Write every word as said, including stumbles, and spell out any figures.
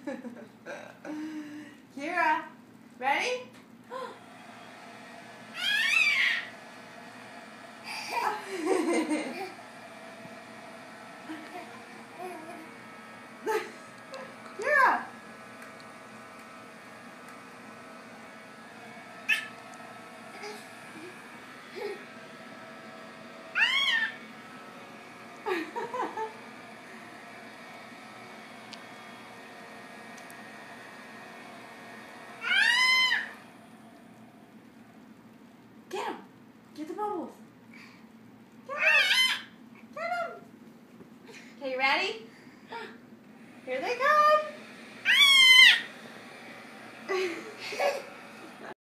Kira, ready? Kira! Get him! Get the bubbles! Get him! Get him! Okay, you ready? Here they come!